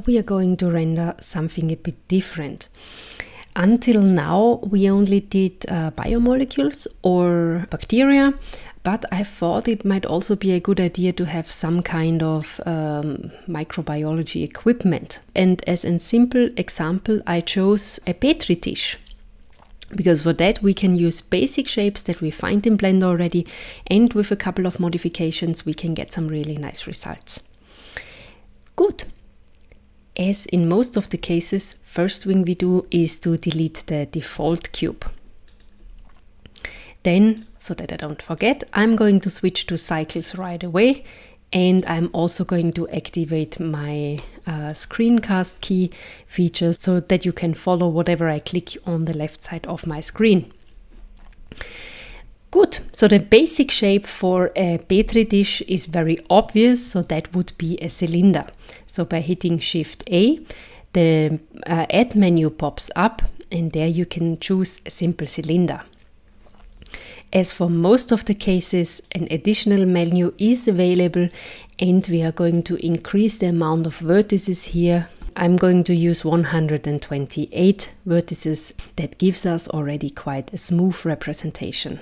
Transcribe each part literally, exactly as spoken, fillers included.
we are going to render something a bit different. Until now, we only did uh, biomolecules or bacteria, but I thought it might also be a good idea to have some kind of um, microbiology equipment. And as a simple example, I chose a Petri dish. Because for that we can use basic shapes that we find in Blender already, and with a couple of modifications we can get some really nice results. Good. As in most of the cases, first thing we do is to delete the default cube. Then, so that I don't forget, I'm going to switch to cycles right away, and I'm also going to activate my uh, screencast key feature so that you can follow whatever I click on the left side of my screen. Good, so the basic shape for a Petri dish is very obvious, so that would be a cylinder. So by hitting Shift A, the uh, Add menu pops up, and there you can choose a simple cylinder. As for most of the cases, an additional menu is available, and we are going to increase the amount of vertices here. I'm going to use one hundred twenty-eight vertices. That gives us already quite a smooth representation.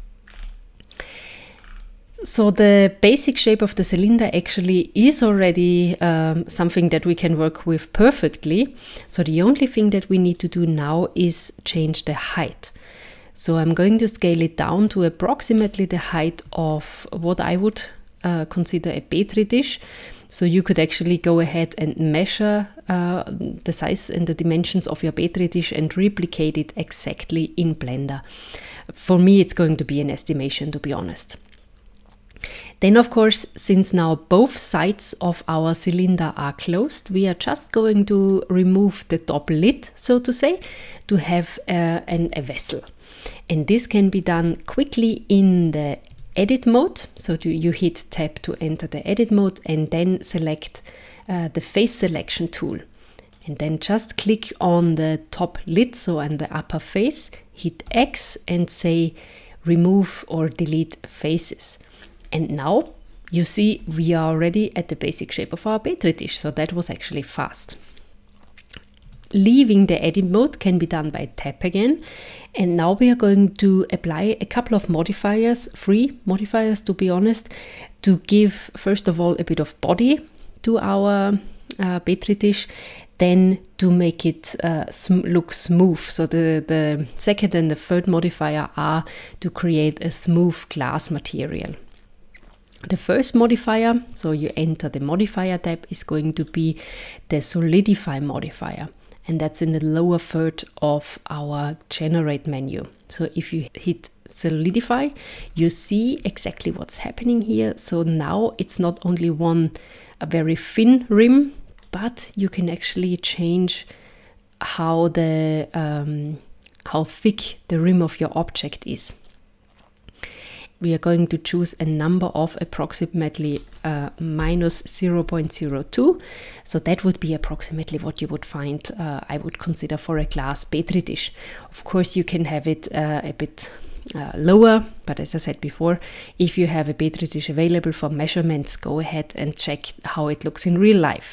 So the basic shape of the cylinder actually is already um, something that we can work with perfectly. So the only thing that we need to do now is change the height. So I'm going to scale it down to approximately the height of what I would uh, consider a Petri dish. So you could actually go ahead and measure uh, the size and the dimensions of your Petri dish and replicate it exactly in Blender. For me, it's going to be an estimation, to be honest. Then, of course, since now both sides of our cylinder are closed, we are just going to remove the top lid, so to say, to have uh, an, a vessel. And this can be done quickly in the edit mode. So to, you hit tab to enter the edit mode and then select uh, the face selection tool. And then just click on the top lid, so on the upper face, hit X and say remove or delete faces. And now you see we are already at the basic shape of our Petri dish. So that was actually fast. Leaving the edit mode can be done by tap again. And now we are going to apply a couple of modifiers, three modifiers to be honest, to give first of all a bit of body to our uh, Petri dish, then to make it uh, sm look smooth. So the, the second and the third modifier are to create a smooth glass material. The first modifier, so you enter the modifier tab, is going to be the solidify modifier. And that's in the lower third of our generate menu. So if you hit solidify, you see exactly what's happening here. So now it's not only one a very thin rim, but you can actually change how the um, how thick the rim of your object is. We are going to choose a number of approximately uh, minus zero point zero two. So that would be approximately what you would find, uh, I would consider, for a glass Petri dish. Of course, you can have it uh, a bit uh, lower, but as I said before, if you have a Petri dish available for measurements, go ahead and check how it looks in real life.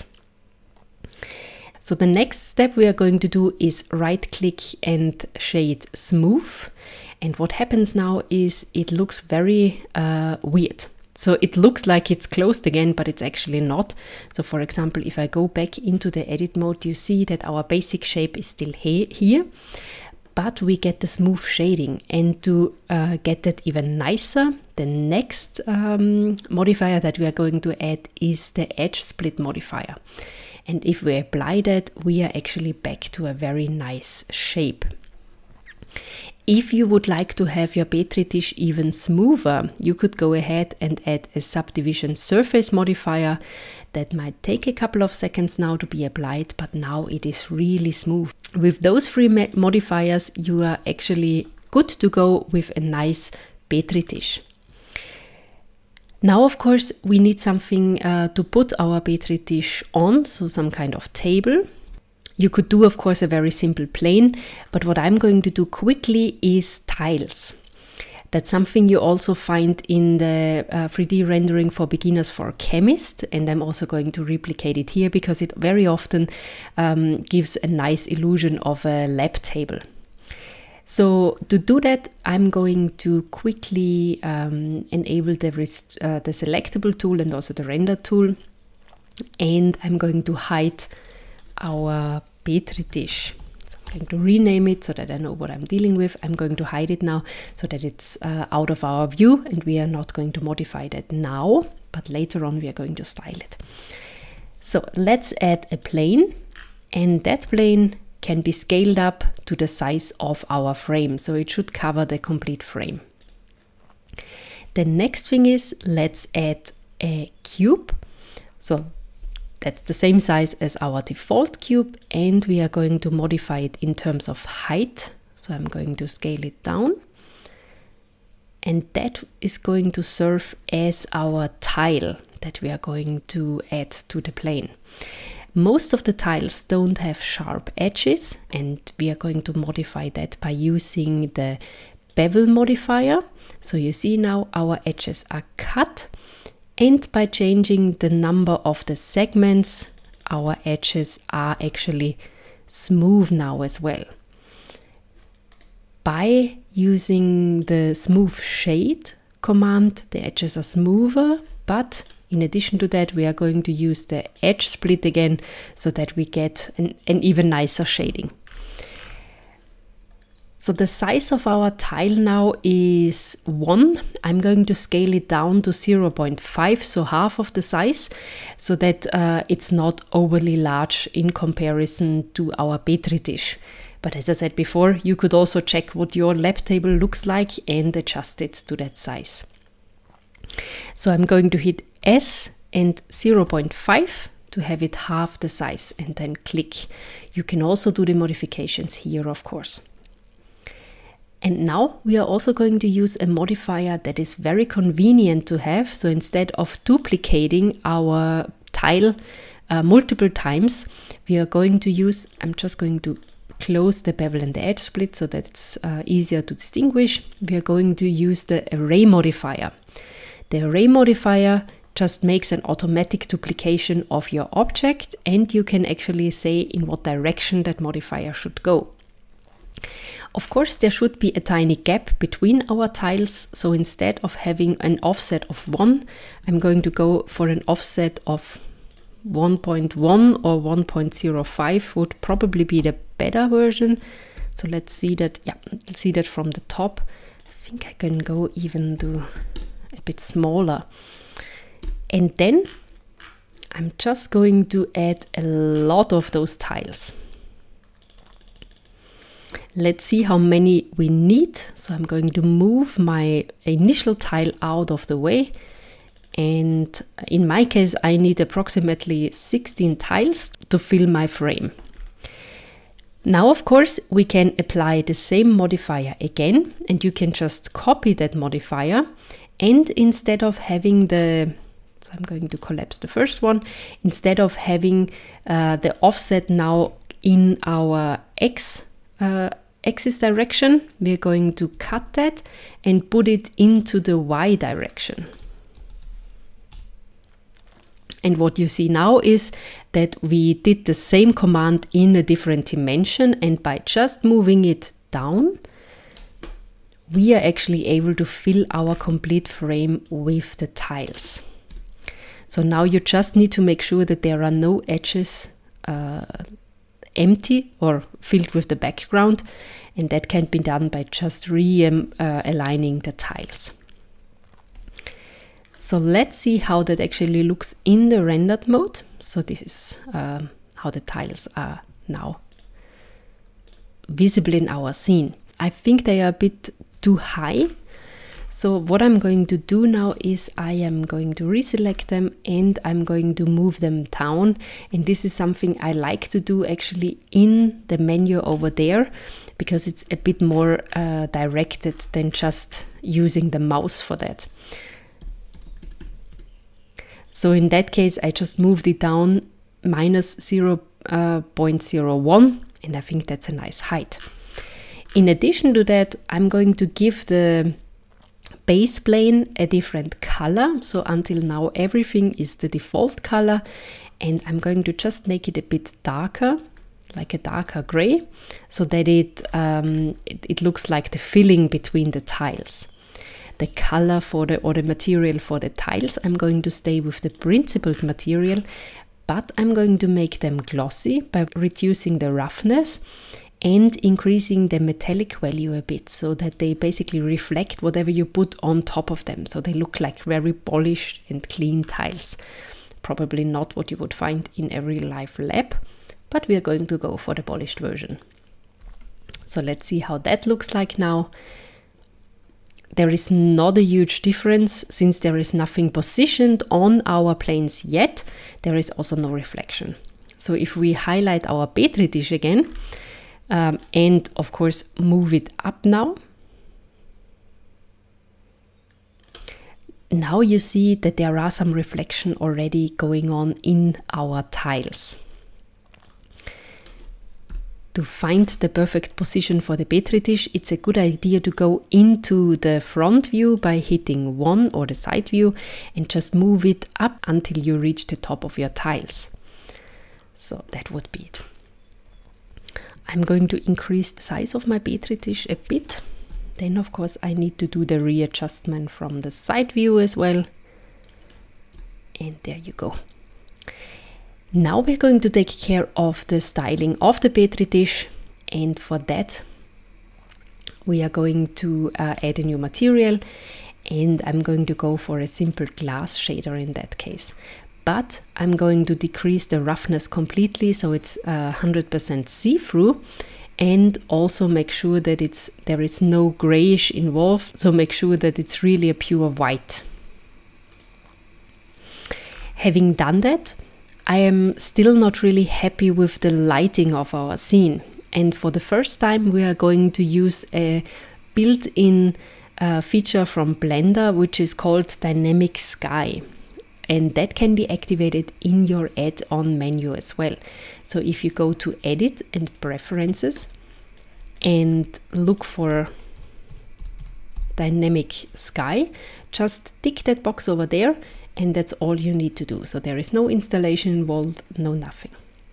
So the next step we are going to do is right click and shade smooth. And what happens now is it looks very uh, weird. So it looks like it's closed again, but it's actually not. So for example, if I go back into the edit mode, you see that our basic shape is still he here, but we get the smooth shading. And to uh, get that even nicer, the next um, modifier that we are going to add is the edge split modifier. And if we apply that, we are actually back to a very nice shape. If you would like to have your Petri dish even smoother, you could go ahead and add a subdivision surface modifier. That might take a couple of seconds now to be applied, but now it is really smooth. With those three modifiers, you are actually good to go with a nice Petri dish. Now, of course, we need something uh, to put our Petri dish on, so some kind of table. You could do, of course, a very simple plane, but what I'm going to do quickly is tiles. That's something you also find in the uh, three D rendering for beginners for Chemist, and I'm also going to replicate it here because it very often um, gives a nice illusion of a lab table. So to do that, I'm going to quickly um, enable the, uh, the selectable tool and also the render tool, and I'm going to hide our Petri dish. I'm going to rename it so that I know what I'm dealing with. I'm going to hide it now so that it's uh, out of our view, and we are not going to modify that now, but later on we are going to style it. So let's add a plane, and that plane can be scaled up to the size of our frame, so it should cover the complete frame. The next thing is, let's add a cube. So that's the same size as our default cube, and we are going to modify it in terms of height. So I'm going to scale it down, and that is going to serve as our tile that we are going to add to the plane. Most of the tiles don't have sharp edges, and we are going to modify that by using the bevel modifier. So you see now our edges are cut, and by changing the number of the segments, our edges are actually smooth now as well. By using the smooth shade command, the edges are smoother, but in addition to that, we are going to use the edge split again so that we get an, an even nicer shading. So the size of our tile now is one. I'm going to scale it down to zero point five, so half of the size, so that uh, it's not overly large in comparison to our Petri dish. But as I said before, you could also check what your lab table looks like and adjust it to that size. So I'm going to hit S and zero point five to have it half the size, and then click. You can also do the modifications here, of course. And now we are also going to use a modifier that is very convenient to have. So instead of duplicating our tile uh, multiple times, we are going to use, I'm just going to close the bevel and the edge split so that it's uh, easier to distinguish. We are going to use the array modifier. The array modifier just makes an automatic duplication of your object, and you can actually say in what direction that modifier should go. Of course, there should be a tiny gap between our tiles, so instead of having an offset of one, I'm going to go for an offset of one point one or one point zero five would probably be the better version. So let's see that, yeah, let's see that from the top. I think I can go even to a bit smaller. And then I'm just going to add a lot of those tiles. Let's see how many we need. So I'm going to move my initial tile out of the way. And in my case, I need approximately sixteen tiles to fill my frame. Now, of course, we can apply the same modifier again, and you can just copy that modifier. And instead of having the, so I'm going to collapse the first one, instead of having uh, the offset now in our X uh, axis direction, we're going to cut that and put it into the Y direction. And what you see now is that we did the same command in a different dimension, and by just moving it down, we are actually able to fill our complete frame with the tiles. So now you just need to make sure that there are no edges uh, empty or filled with the background, and that can be done by just re-aligning uh, the tiles. So let's see how that actually looks in the rendered mode. So this is uh, how the tiles are now visible in our scene. I think they are a bit too high. So what I'm going to do now is I am going to reselect them and I'm going to move them down. And this is something I like to do actually in the menu over there, because it's a bit more uh, directed than just using the mouse for that. So in that case, I just moved it down minus zero point zero one, and I think that's a nice height. In addition to that, I'm going to give the base plane a different color. So until now everything is the default color, and I'm going to just make it a bit darker, like a darker gray, so that it, um, it, it looks like the filling between the tiles. The color for the, or the material for the tiles, I'm going to stay with the principled material, but I'm going to make them glossy by reducing the roughness and increasing the metallic value a bit, so that they basically reflect whatever you put on top of them. So they look like very polished and clean tiles. Probably not what you would find in a real life lab, but we are going to go for the polished version. So let's see how that looks like now. There is not a huge difference since there is nothing positioned on our planes yet. There is also no reflection. So if we highlight our Petri dish again, um, and of course move it up now, now you see that there are some reflection already going on in our tiles. To find the perfect position for the Petri dish, it's a good idea to go into the front view by hitting one, or the side view, and just move it up until you reach the top of your tiles. So that would be it. I'm going to increase the size of my Petri dish a bit. Then of course I need to do the readjustment from the side view as well. And there you go. Now we're going to take care of the styling of the Petri dish, and for that we are going to uh, add a new material, and I'm going to go for a simple glass shader in that case. But I'm going to decrease the roughness completely, so it's uh, one hundred percent see-through, and also make sure that it's there is no grayish involved, so make sure that it's really a pure white. Having done that, I am still not really happy with the lighting of our scene, and for the first time we are going to use a built-in uh, feature from Blender which is called Dynamic Sky, and that can be activated in your add-on menu as well. So if you go to Edit and Preferences and look for Dynamic Sky, just tick that box over there, and that's all you need to do. So there is no installation involved, no nothing.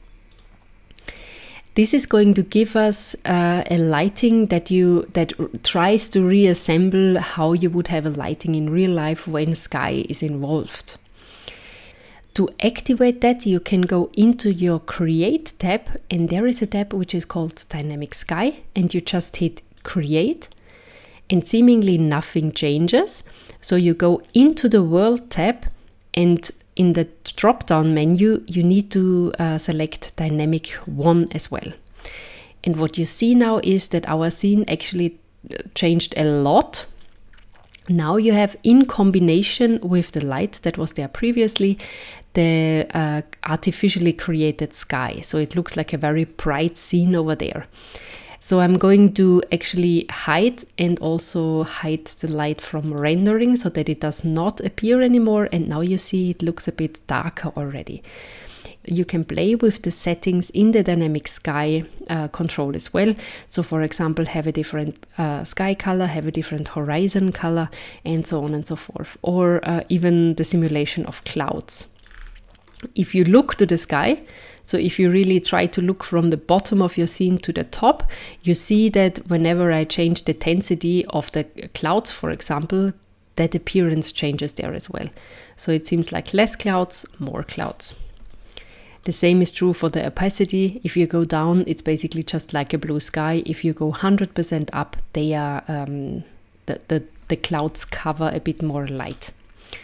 This is going to give us uh, a lighting that you that tries to reassemble how you would have a lighting in real life when sky is involved. To activate that, you can go into your Create tab, and there is a tab which is called Dynamic Sky, and you just hit Create, and seemingly nothing changes. So you go into the World tab, and in the drop-down menu you need to uh, select Dynamic one as well. And what you see now is that our scene actually changed a lot. Now you have, in combination with the light that was there previously, the uh, artificially created sky. So it looks like a very bright scene over there. So I'm going to actually hide and also hide the light from rendering so that it does not appear anymore. And now you see it looks a bit darker already. You can play with the settings in the Dynamic Sky uh, control as well. So for example, have a different uh, sky color, have a different horizon color, and so on and so forth. Or uh, even the simulation of clouds. If you look to the sky, so if you really try to look from the bottom of your scene to the top, you see that whenever I change the intensity of the clouds, for example, that appearance changes there as well. So it seems like less clouds, more clouds. The same is true for the opacity. If you go down, it's basically just like a blue sky. If you go one hundred percent up, they are um, the, the, the clouds cover a bit more light.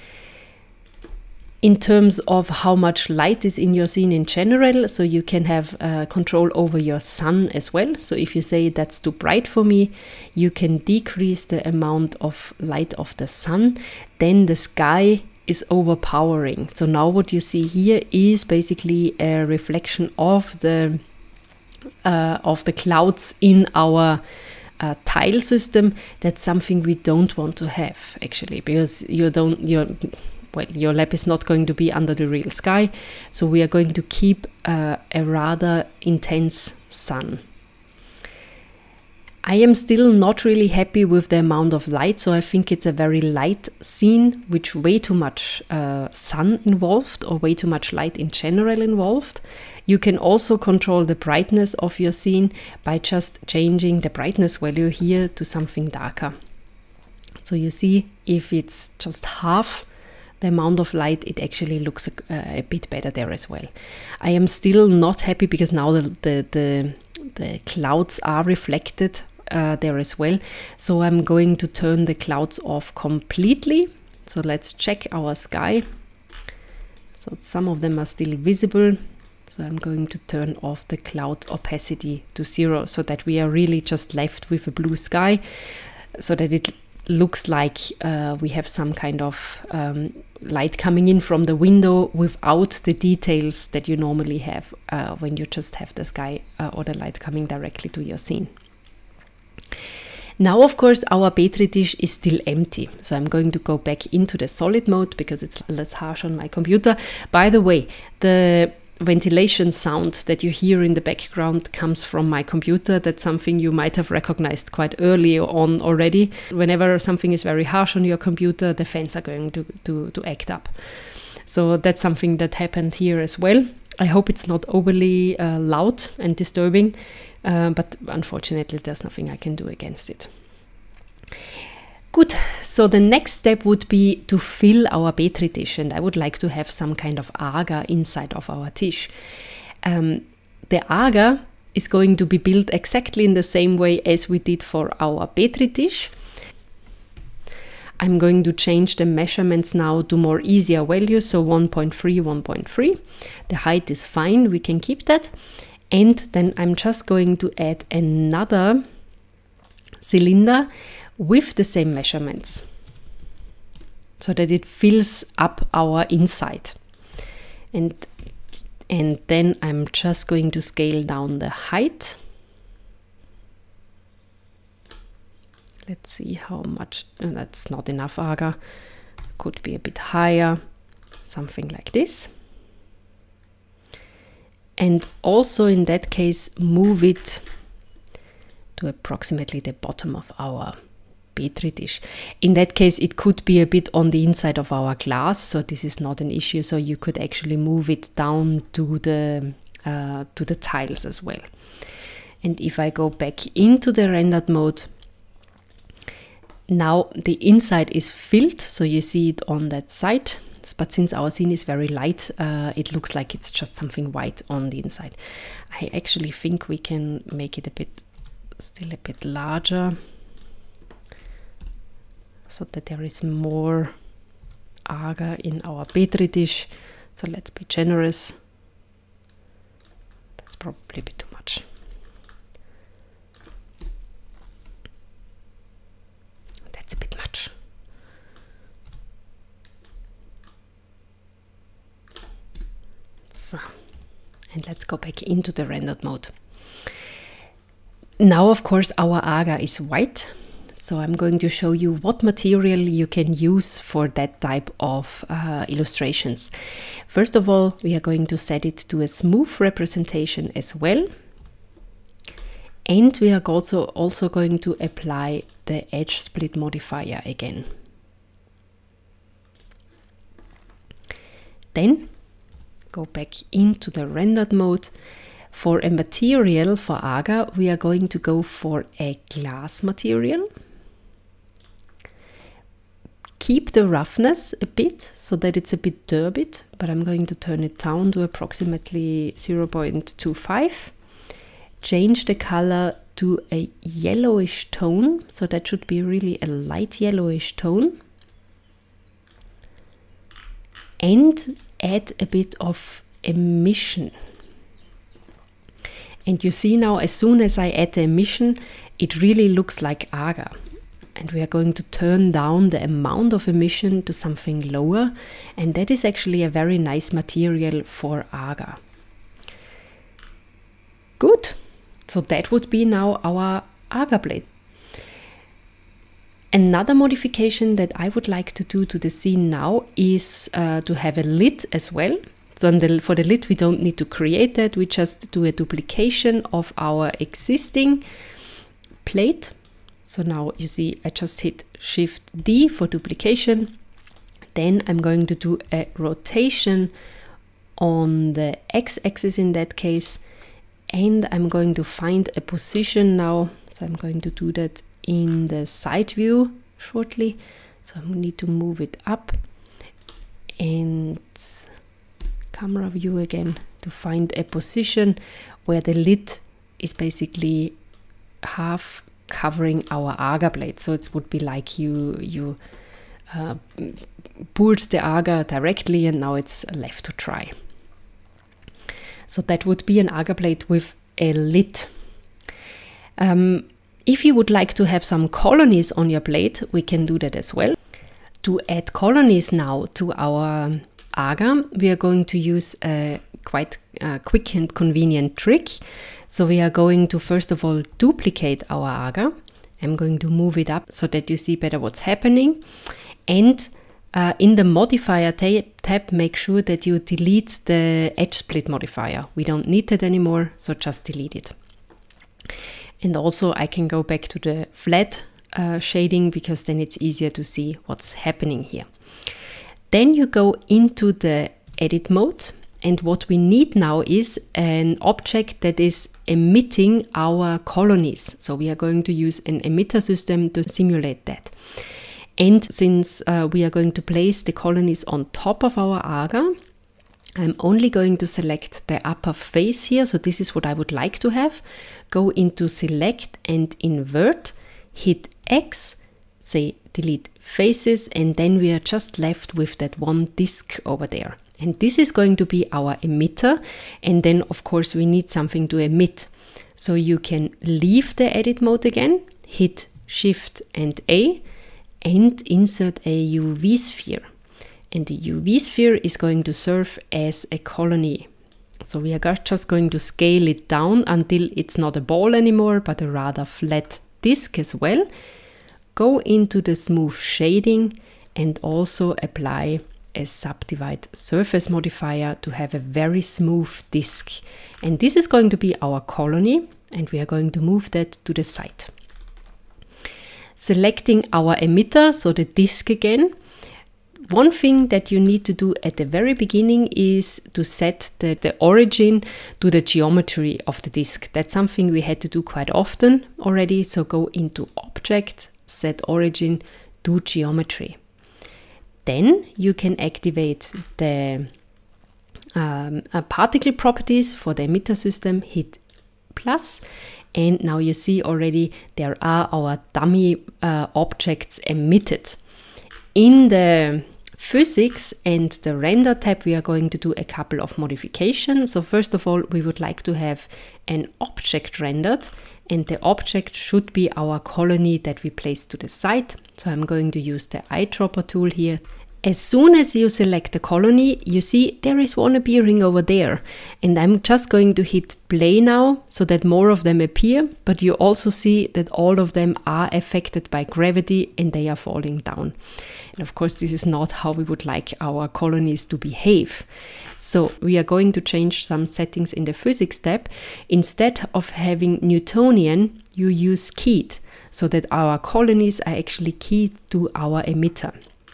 In terms of how much light is in your scene in general, so you can have uh, control over your sun as well. So if you say that's too bright for me, you can decrease the amount of light of the sun. Then the sky is overpowering. So now what you see here is basically a reflection of the uh, of the clouds in our uh, tile system. That's something we don't want to have actually, because you don't you're well, your lab is not going to be under the real sky, so we are going to keep uh, a rather intense sun. I am still not really happy with the amount of light, so I think it's a very light scene with way too much uh, sun involved, or way too much light in general involved. You can also control the brightness of your scene by just changing the brightness value here to something darker. So you see, if it's just half the amount of light, it actually looks a, a bit better there as well. I am still not happy because now the, the, the, the clouds are reflected uh, there as well. So I'm going to turn the clouds off completely. So let's check our sky. So some of them are still visible. So I'm going to turn off the cloud opacity to zero so that we are really just left with a blue sky, so that it looks like uh, we have some kind of um, light coming in from the window without the details that you normally have uh, when you just have the sky uh, or the light coming directly to your scene. Now, of course, our Petri dish is still empty. So I'm going to go back into the solid mode because it's less harsh on my computer. By the way, the ventilation sound that you hear in the background comes from my computer. That's something you might have recognized quite early on already. Whenever something is very harsh on your computer, the fans are going to, to, to act up. So that's something that happened here as well. I hope it's not overly uh, loud and disturbing, uh, but unfortunately there's nothing I can do against it. Good, so the next step would be to fill our Petri dish, and I would like to have some kind of agar inside of our dish. Um, the agar is going to be built exactly in the same way as we did for our Petri dish. I'm going to change the measurements now to more easier values, so one point three, one point three. The height is fine, we can keep that. And then I'm just going to add another cylinder with the same measurements, so that it fills up our inside. And, and then I'm just going to scale down the height. Let's see how much, oh, that's not enough agar, could be a bit higher, something like this. And also in that case, move it to approximately the bottom of our Petri dish. In that case, it could be a bit on the inside of our glass, so this is not an issue. So you could actually move it down to the uh, to the tiles as well. And if I go back into the rendered mode, now the inside is filled, so you see it on that side. But since our scene is very light, uh, it looks like it's just something white on the inside. I actually think we can make it a bit, still a bit larger, so that there is more agar in our Petri dish. So let's be generous. That's probably a bit too much. That's a bit much. So, and let's go back into the rendered mode. Now, of course, our agar is white. So I'm going to show you what material you can use for that type of uh, illustrations. First of all, we are going to set it to a smooth representation as well. And we are also, also going to apply the edge split modifier again. Then go back into the rendered mode. For a material for agar, we are going to go for a glass material. Keep the roughness a bit so that it's a bit turbid, but I'm going to turn it down to approximately zero point two five. Change the color to a yellowish tone, so that should be really a light yellowish tone. And add a bit of emission. And you see now, as soon as I add the emission, it really looks like agar. And we are going to turn down the amount of emission to something lower. And that is actually a very nice material for agar. Good. So that would be now our agar blade. Another modification that I would like to do to the scene now is uh, to have a lid as well. So the, for the lid, we don't need to create that. We just do a duplication of our existing plate. So now you see I just hit Shift D for duplication. Then I'm going to do a rotation on the x-axis in that case, and I'm going to find a position now. So I'm going to do that in the side view shortly. So I need to move it up and camera view again to find a position where the lid is basically half covering our agar plate. So it would be like you you uh, poured the agar directly and now it's left to dry. So that would be an agar plate with a lid. Um, if you would like to have some colonies on your plate, we can do that as well. To add colonies now to our agar, we are going to use a quite uh, quick and convenient trick. So we are going to first of all duplicate our agar. I'm going to move it up so that you see better what's happening. And uh, in the modifier tab, tab, make sure that you delete the edge split modifier. We don't need it anymore, so just delete it. And also I can go back to the flat uh, shading because then it's easier to see what's happening here. Then you go into the edit mode, and what we need now is an object that is emitting our colonies. So we are going to use an emitter system to simulate that. And since uh, we are going to place the colonies on top of our agar, I'm only going to select the upper face here. So this is what I would like to have. Go into select and invert, hit X, say delete faces, and then we are just left with that one disk over there. And this is going to be our emitter. And then of course we need something to emit. So you can leave the edit mode again, hit Shift and A, and insert a U V sphere. And the U V sphere is going to serve as a colony. So we are just going to scale it down until it's not a ball anymore, but a rather flat disk as well. Go into the smooth shading and also apply a subdivide surface modifier to have a very smooth disk. And this is going to be our colony, and we are going to move that to the side. Selecting our emitter, so the disk again. One thing that you need to do at the very beginning is to set the, the origin to the geometry of the disk. That's something we had to do quite often already. So go into Object, Set Origin to Geometry. Then you can activate the um, uh, particle properties for the emitter system, hit plus, and now you see already there are our dummy uh, objects emitted. In the physics and the render tab, we are going to do a couple of modifications. So first of all, we would like to have an object rendered, and the object should be our colony that we place to the side. So I'm going to use the eyedropper tool here. As soon as you select the colony, you see there is one appearing over there. And I'm just going to hit play now so that more of them appear, but you also see that all of them are affected by gravity and they are falling down. And of course, this is not how we would like our colonies to behave. So we are going to change some settings in the physics tab. Instead of having Newtonian, you use keyed, so that our colonies are actually keyed to our emitter.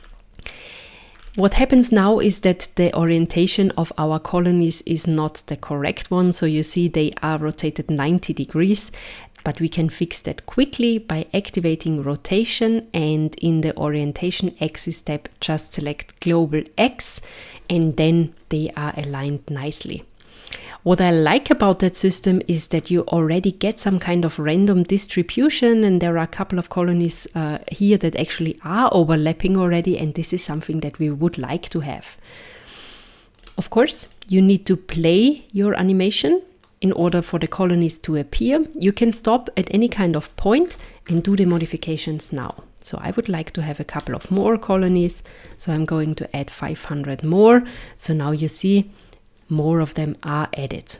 What happens now is that the orientation of our colonies is not the correct one. So you see they are rotated ninety degrees, but we can fix that quickly by activating rotation, and in the orientation axis tab, just select global X, and then they are aligned nicely. What I like about that system is that you already get some kind of random distribution, and there are a couple of colonies uh, here that actually are overlapping already, and this is something that we would like to have. Of course, you need to play your animation in order for the colonies to appear. You can stop at any kind of point and do the modifications now. So I would like to have a couple of more colonies, so I'm going to add five hundred more. So now you see more of them are added.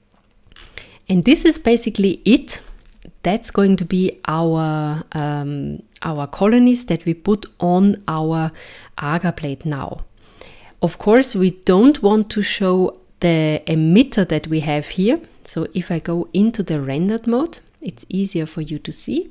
And this is basically it. That's going to be our, um, our colonies that we put on our agar plate now. Of course, we don't want to show the emitter that we have here. So if I go into the rendered mode It's easier for you to see.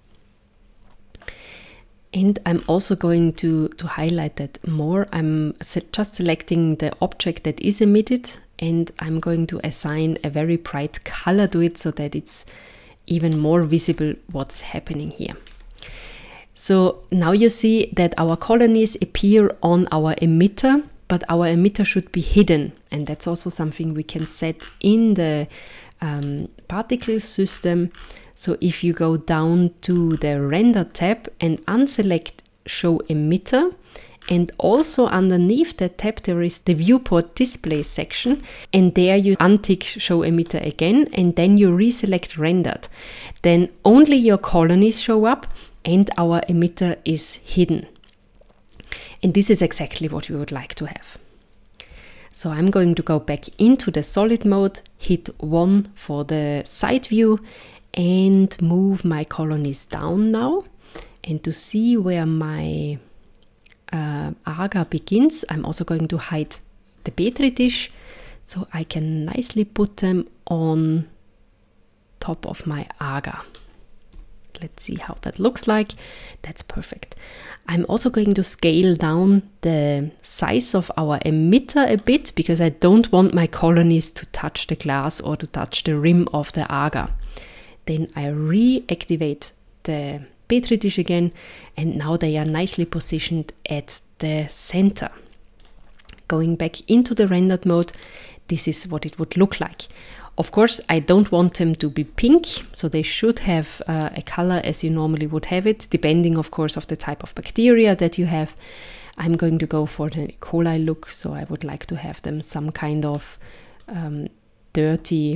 And I'm also going to, to highlight that more. I'm just selecting the object that is emitted, and I'm going to assign a very bright color to it so that it's even more visible what's happening here. So now you see that our colonies appear on our emitter, but our emitter should be hidden. And that's also something we can set in the um, particle system. So if you go down to the Render tab and unselect Show Emitter, and also underneath that tab there is the Viewport Display section, and there you untick Show Emitter again, and then you reselect Rendered. Then only your colonies show up and our emitter is hidden. And this is exactly what we would like to have. So I'm going to go back into the solid mode, hit one for the side view, and move my colonies down now. And to see where my uh, agar begins, I'm also going to hide the Petri dish, so I can nicely put them on top of my agar. Let's see how that looks like. That's perfect. I'm also going to scale down the size of our emitter a bit, because I don't want my colonies to touch the glass or to touch the rim of the agar. Then I reactivate the Petri dish again, and now they are nicely positioned at the center. Going back into the rendered mode, this is what it would look like. Of course, I don't want them to be pink, so they should have uh, a color as you normally would have it, depending, of course, of the type of bacteria that you have. I'm going to go for the E. coli look, so I would like to have them some kind of um, dirty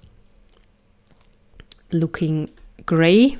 looking gray.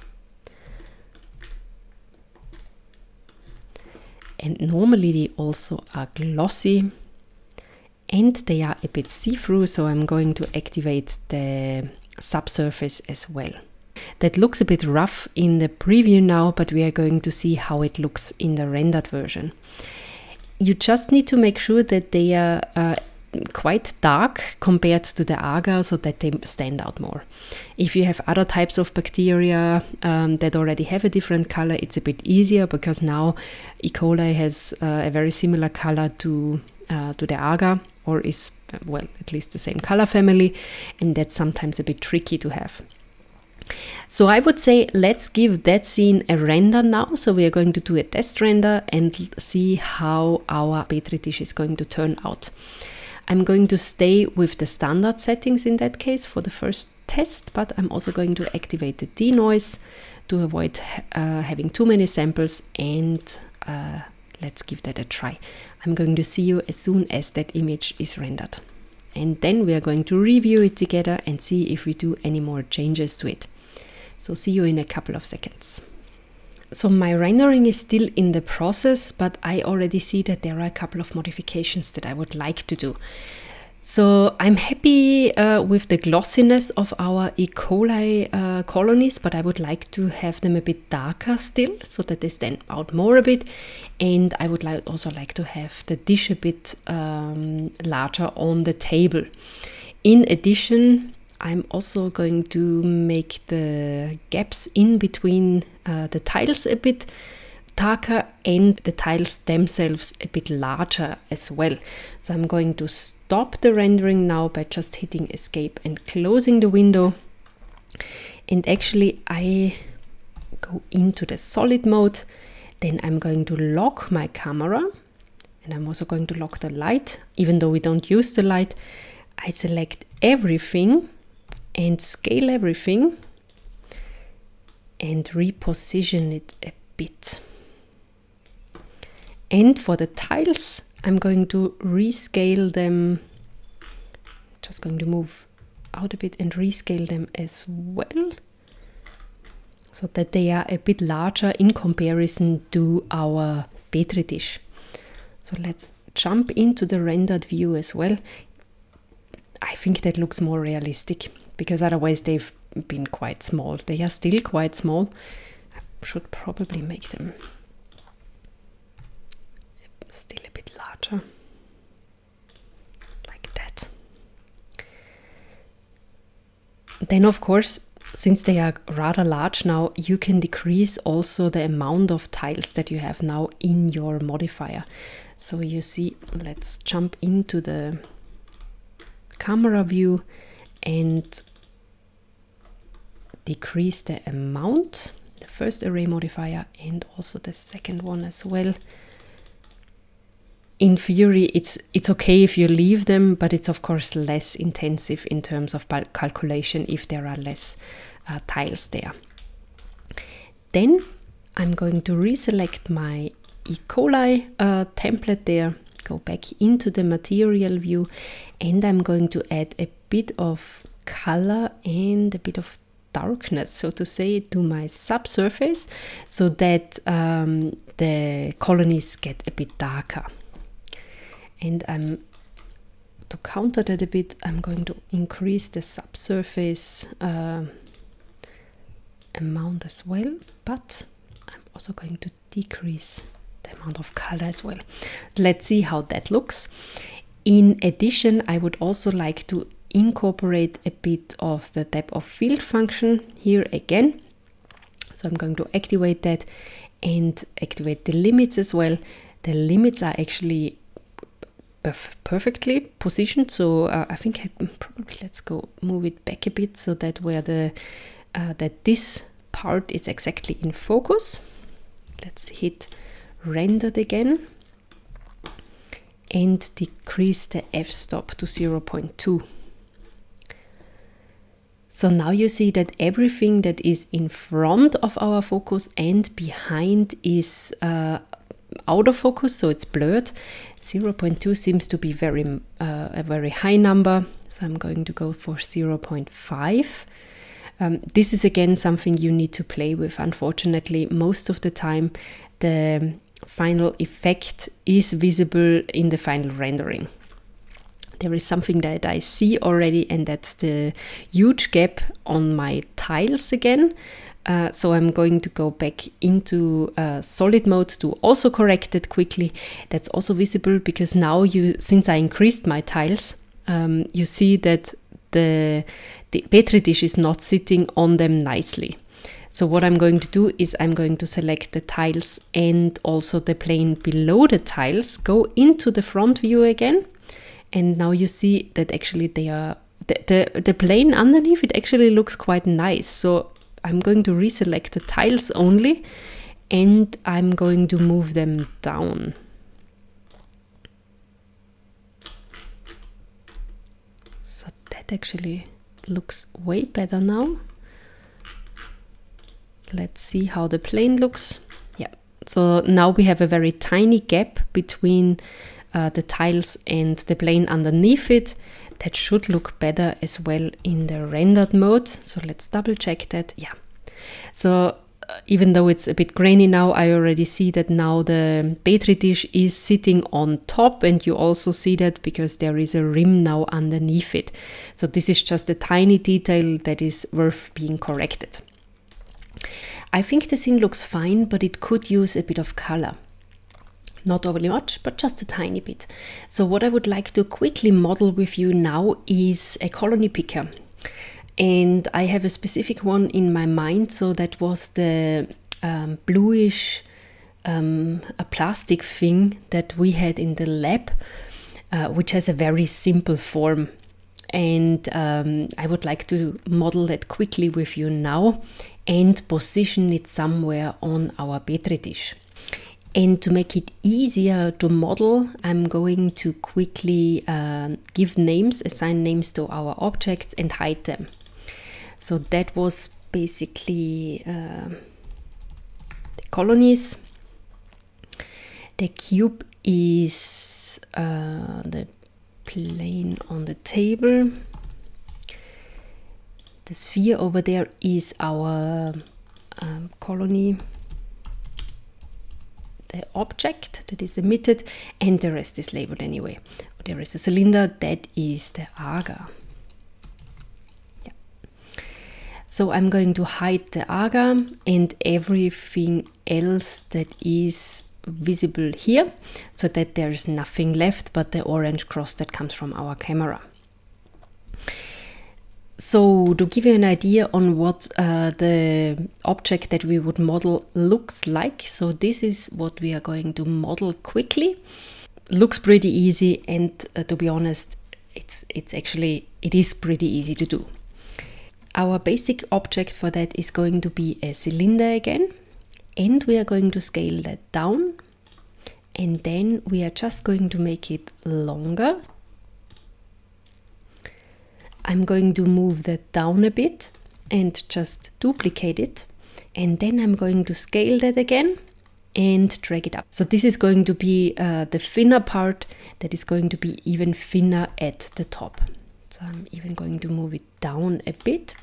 And normally they also are glossy. And they are a bit see-through, so I'm going to activate the subsurface as well. That looks a bit rough in the preview now, but we are going to see how it looks in the rendered version. You just need to make sure that they are uh, quite dark compared to the agar, so that they stand out more. If you have other types of bacteria um, that already have a different color, it's a bit easier, because now E. coli has uh, a very similar color to, uh, to the agar, or is, well, at least the same color family, and that's sometimes a bit tricky to have. So I would say let's give that scene a render now. So we are going to do a test render and see how our Petri dish is going to turn out. I'm going to stay with the standard settings in that case for the first test, but I'm also going to activate the denoise to avoid uh, having too many samples, and uh, let's give that a try. I'm going to see you as soon as that image is rendered. And then we are going to review it together and see if we do any more changes to it. So see you in a couple of seconds. So my rendering is still in the process, but I already see that there are a couple of modifications that I would like to do. So I'm happy uh, with the glossiness of our E. coli uh, colonies, but I would like to have them a bit darker still, so that they stand out more a bit. And I would like, also like to have the dish a bit um, larger on the table. In addition, I'm also going to make the gaps in between uh, the tiles a bit darker, and the tiles themselves a bit larger as well. So I'm going to stop the rendering now by just hitting escape and closing the window. And actually I go into the solid mode. Then I'm going to lock my camera, and I'm also going to lock the light. Even though we don't use the light, I select everything and scale everything and reposition it a bit. And for the tiles, I'm going to rescale them. Just going to move out a bit and rescale them as well, so that they are a bit larger in comparison to our Petri dish. So let's jump into the rendered view as well. I think that looks more realistic, because otherwise they've been quite small. They are still quite small. I should probably make them still a bit larger, like that. Then of course since they are rather large now, you can decrease also the amount of tiles that you have now in your modifier. So you see, let's jump into the camera view and decrease the amount, the first array modifier and also the second one as well. In theory, it's it's okay if you leave them, but it's of course less intensive in terms of calculation if there are less uh, tiles there. Then I'm going to reselect my E. coli uh, template there, go back into the material view, and I'm going to add a bit of color and a bit of darkness, so to say, to my subsurface, so that um, the colonies get a bit darker. And um, to counter that a bit, I'm going to increase the subsurface uh, amount as well, but I'm also going to decrease the amount of color as well. Let's see how that looks. In addition, I would also like to incorporate a bit of the depth of field function here again. So I'm going to activate that and activate the limits as well. The limits are actually perf perfectly positioned, so uh, I think I probably let's go move it back a bit so that where the uh, that this part is exactly in focus. Let's hit rendered again and decrease the f-stop to zero point two. So now you see that everything that is in front of our focus and behind is uh, out of focus, so it's blurred. zero point two seems to be very uh, a very high number, so I'm going to go for zero point five. Um, this is again something you need to play with. Unfortunately, most of the time the final effect is visible in the final rendering. There is something that I see already, and that's the huge gap on my tiles again. Uh, so I'm going to go back into uh, solid mode to also correct it quickly. That's also visible because now you, since I increased my tiles, um, you see that the, the Petri dish is not sitting on them nicely. So what I'm going to do is I'm going to select the tiles and also the plane below the tiles, go into the front view again. And now you see that actually they are, the, the, the plane underneath, it actually looks quite nice. So I'm going to reselect the tiles only, and I'm going to move them down. So that actually looks way better now. Let's see how the plane looks. Yeah, so now we have a very tiny gap between uh, the tiles and the plane underneath it. That should look better as well in the rendered mode. So let's double check that. Yeah. So uh, even though it's a bit grainy now, I already see that now the Petri dish is sitting on top, and you also see that because there is a rim now underneath it. So this is just a tiny detail that is worth being corrected. I think the scene looks fine, but it could use a bit of color. Not overly much, but just a tiny bit. So what I would like to quickly model with you now is a colony picker. And I have a specific one in my mind. So that was the um, bluish um, a plastic thing that we had in the lab, uh, which has a very simple form. And um, I would like to model that quickly with you now and position it somewhere on our Petri dish. And to make it easier to model, I'm going to quickly uh, give names, assign names to our objects and hide them. So that was basically uh, the colonies. The cube is uh, the plane on the table. The sphere over there is our um, colony, the object that is emitted, and the rest is labeled anyway. There is a cylinder, that is the agar. Yeah. So I'm going to hide the agar and everything else that is visible here, so that there's nothing left but the orange cross that comes from our camera. So to give you an idea on what uh, the object that we would model looks like, so this is what we are going to model quickly. Looks pretty easy, and uh, to be honest, it's it's actually it is pretty easy to do. Our basic object for that is going to be a cylinder again, and we are going to scale that down, and then we are just going to make it longer. I'm going to move that down a bit and just duplicate it, and then I'm going to scale that again and drag it up. So this is going to be uh, the thinner part that is going to be even thinner at the top. So I'm even going to move it down a bit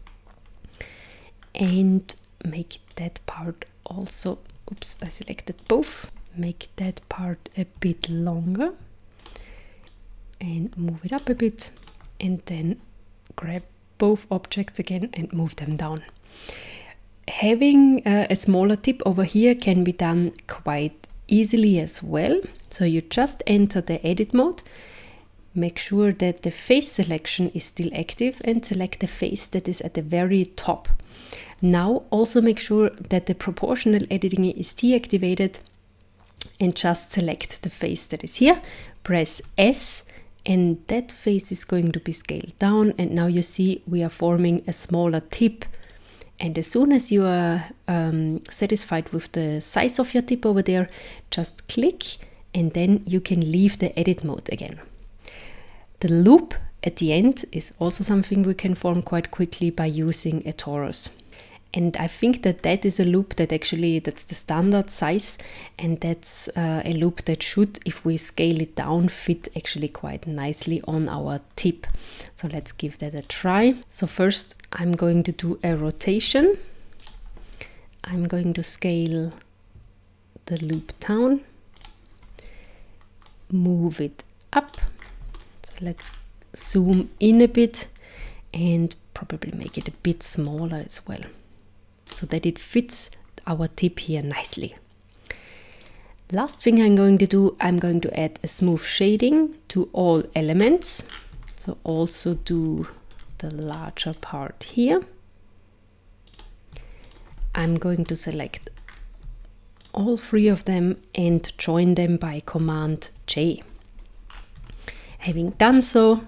and make that part also, oops, I selected both, make that part a bit longer and move it up a bit, and then grab both objects again and move them down. Having uh, a smaller tip over here can be done quite easily as well. So you just enter the edit mode, make sure that the face selection is still active, and select the face that is at the very top. Now also make sure that the proportional editing is deactivated and just select the face that is here, press S, and that face is going to be scaled down, and now you see we are forming a smaller tip. And as soon as you are um, satisfied with the size of your tip over there, just click, and then you can leave the edit mode again. The loop at the end is also something we can form quite quickly by using a torus. And I think that that is a loop that actually, that's the standard size, and that's uh, a loop that should, if we scale it down, fit actually quite nicely on our tip. So let's give that a try. So first I'm going to do a rotation. I'm going to scale the loop down, move it up. So let's zoom in a bit and probably make it a bit smaller as well, so that it fits our tip here nicely. Last thing I'm going to do, I'm going to add a smooth shading to all elements. So also do the larger part here. I'm going to select all three of them and join them by Command J. Having done so,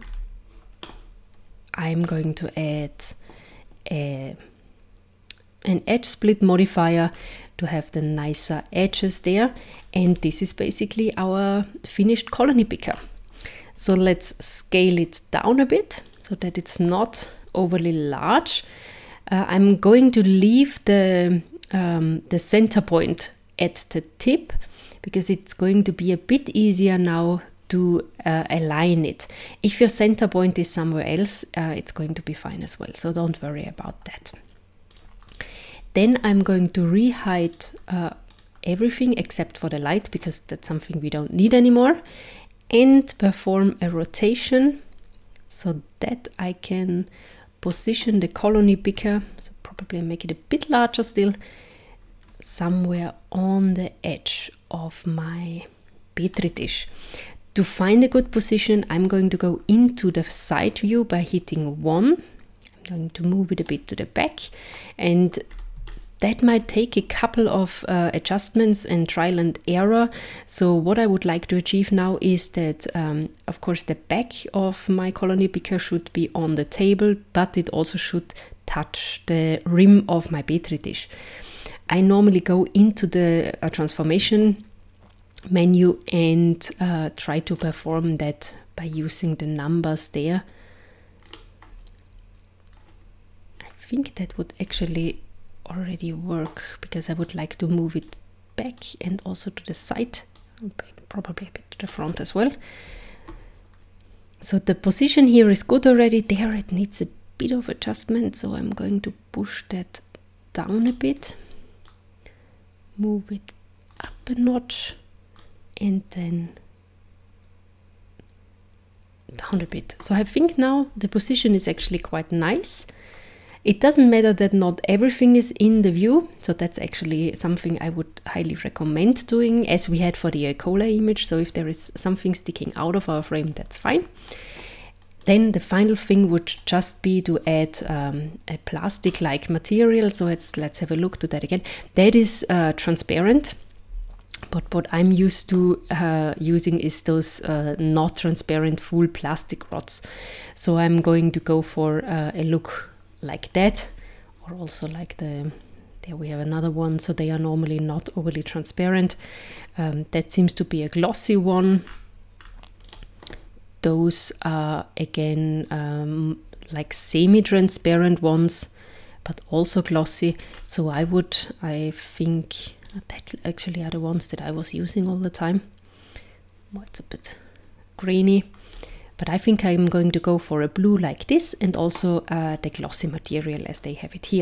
I'm going to add a an edge split modifier to have the nicer edges there, and this is basically our finished colony picker. So let's scale it down a bit so that it's not overly large. Uh, I'm going to leave the um, the center point at the tip because it's going to be a bit easier now to uh, align it. If your center point is somewhere else, uh, it's going to be fine as well, so don't worry about that. Then I'm going to rehide uh, everything except for the light, because that's something we don't need anymore, and perform a rotation so that I can position the colony picker, so probably make it a bit larger still, somewhere on the edge of my Petri dish. To find a good position, I'm going to go into the side view by hitting one. I'm going to move it a bit to the back, and that might take a couple of uh, adjustments and trial and error. So what I would like to achieve now is that, um, of course, the back of my colony picker should be on the table, but it also should touch the rim of my Petri dish. I normally go into the uh, transformation menu and uh, try to perform that by using the numbers there. I think that would actually already work, because I would like to move it back and also to the side, probably a bit to the front as well. So the position here is good already. There it needs a bit of adjustment, so I'm going to push that down a bit, move it up a notch, and then down a bit. So I think now the position is actually quite nice. It doesn't matter that not everything is in the view, so that's actually something I would highly recommend doing, as we had for the E. coli image. So if there is something sticking out of our frame, that's fine. Then the final thing would just be to add um, a plastic-like material. So let's, let's have a look to that again. That is uh, transparent. But what I'm used to uh, using is those uh, not transparent full plastic rods. So I'm going to go for uh, a look like that, or also like the, there we have another one. So they are normally not overly transparent. Um, that seems to be a glossy one. Those are again um, like semi-transparent ones, but also glossy. So I would, I think, that actually are the ones that I was using all the time. Well, it's a bit grainy, but I think I'm going to go for a blue like this, and also uh, the glossy material as they have it here.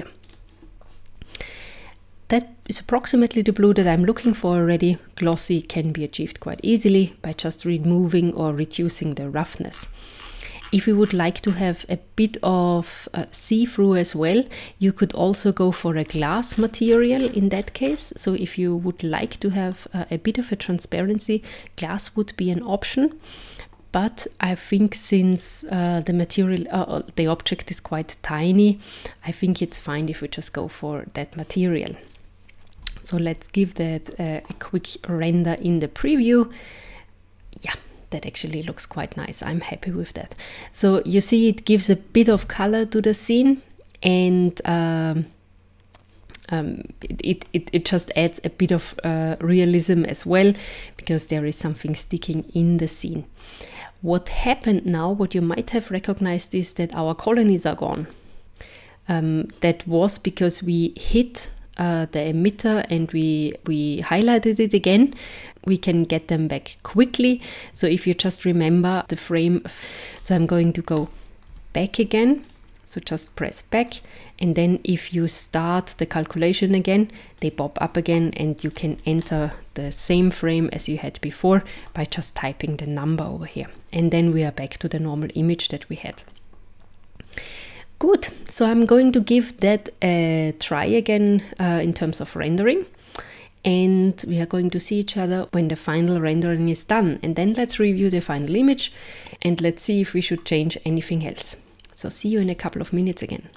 That is approximately the blue that I'm looking for already. Glossy can be achieved quite easily by just removing or reducing the roughness. If you would like to have a bit of uh, see-through as well, you could also go for a glass material in that case. So if you would like to have uh, a bit of a transparency, glass would be an option. But I think since uh, the material, uh, the object is quite tiny, I think it's fine if we just go for that material. So let's give that uh, a quick render in the preview. Yeah. That actually looks quite nice. I'm happy with that. So you see it gives a bit of color to the scene, and um, um, it, it, it just adds a bit of uh, realism as well, because there is something sticking in the scene. What happened now, what you might have recognized, is that our colonies are gone. Um, that was because we hit Uh, the emitter and we we highlighted it again. We can get them back quickly. So if you just remember the frame, so I'm going to go back again. So just press back, and then if you start the calculation again, they pop up again, and you can enter the same frame as you had before by just typing the number over here. And then we are back to the normal image that we had. Good, so I'm going to give that a try again uh, in terms of rendering, and we are going to see each other when the final rendering is done, and then let's review the final image and let's see if we should change anything else. So see you in a couple of minutes again.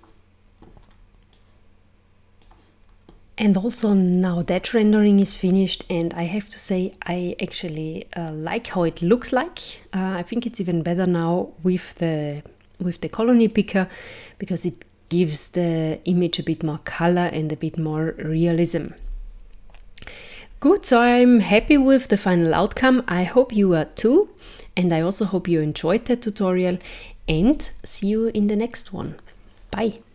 And also now that rendering is finished, and I have to say I actually uh, like how it looks like. Uh, I think it's even better now with the with the colony picker, because it gives the image a bit more color and a bit more realism. Good, so I'm happy with the final outcome. I hope you are too, and I also hope you enjoyed that tutorial, and see you in the next one. Bye.